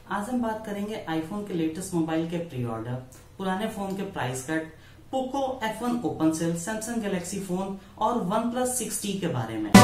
आज हम बात करेंगे आईफोन के लेटेस्ट मोबाइल के प्री ऑर्डर, पुराने फोन के price cut, Poco F1 open sale, Samsung Galaxy phone और OnePlus 6T के बारे में।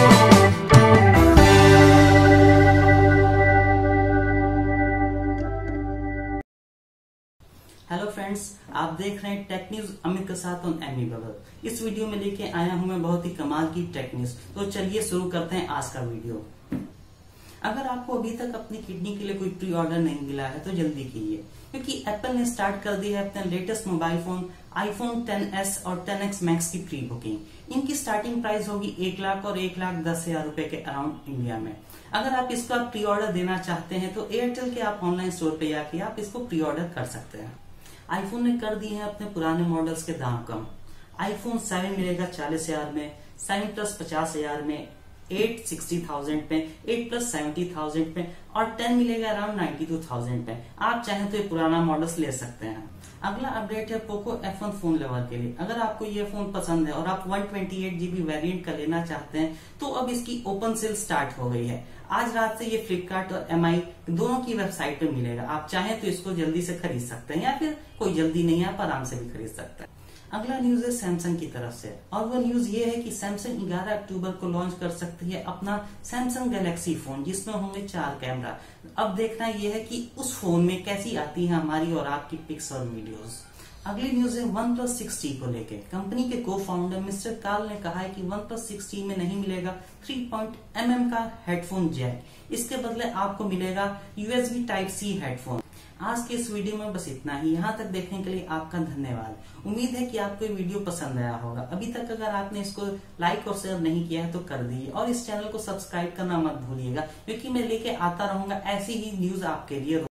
हेलो फ्रेंड्स, आप देख रहे हैं टेक न्यूज अमित के साथ ऑन AmyBabble। इस वीडियो में लेके आया हूं मैं बहुत ही कमाल की टेक न्यूज। तो चलिए शुरू करते हैं आज का वीडियो। अगर आपको अभी तक अपनी किडनी के लिए कोई प्री ऑर्डर नहीं मिला है तो जल्दी कीजिए, क्योंकि एप्पल ने स्टार्ट कर दी है अपने latest mobile phone iPhone 10s और 10x मैक्स की प्री बुकिंग। इनकी स्टार्टिंग प्राइस होगी 1 लाख और 1,10,000 रुपए के अराउंड इंडिया में। अगर आप इसका प्री ऑर्डर देना चाहते हैं तो एयरटेल के आप ऑनलाइन स्टोर पे जाके आप इसको प्री ऑर्डर कर सकते हैं। आईफोन ने कर दिए हैं अपने पुराने मॉडल्स के दाम कम। आईफोन 7 मिलेगा 40,000 में, 7 प्लस 50,000 में, 8 60,000 में, 8 प्लस 70,000 में और 10 मिलेगा अराउंड 92,000 में। आप चाहें तो ये पुराना मॉडल्स ले सकते हैं। अगला अपडेट है पोको F1 फोन लेवर के लिए। अगर आपको ये फोन पसंद है और आप 128GB वेरिएंट का लेना चाहते हैं तो अब इसकी ओपन सेल स्टार्ट हो गई है। आज रात से ये फ्लिपकार्ट और MI दोनों की वेबसाइट पे मिलेगा। आप चाहें तो इसको जल्दी से खरीद सकते हैं या फिर कोई जल्दी नहीं है, आप आराम से भी खरीद सकते हैं। अगला न्यूज है सैमसंग की तरफ से, और वो न्यूज ये है कि सैमसंग 11 अक्टूबर को लॉन्च कर सकती है अपना सैमसंग गैलेक्सी फोन, जिसमें होंगे 4 कैमरा। अब देखना ये है कि उस फोन में कैसी आती है हमारी और आपकी पिक्स और वीडियोस। अगली न्यूज है OnePlus 6T को लेके। कंपनी के को फाउंडर मिस्टर कार्ल ने कहा है कि OnePlus 6T में नहीं मिलेगा 3.mm का हेडफोन जैक, इसके बदले आपको मिलेगा USB Type-C हेडफोन। आज के इस वीडियो में बस इतना ही। यहाँ तक देखने के लिए आपका धन्यवाद। उम्मीद है कि आपको ये वीडियो पसंद आया होगा। अभी तक अगर आपने इसको लाइक और शेयर नहीं किया है तो कर दीजिए और इस चैनल को सब्सक्राइब करना मत भूलिएगा, क्योंकि मैं लेके आता रहूंगा ऐसी ही न्यूज आपके लिए।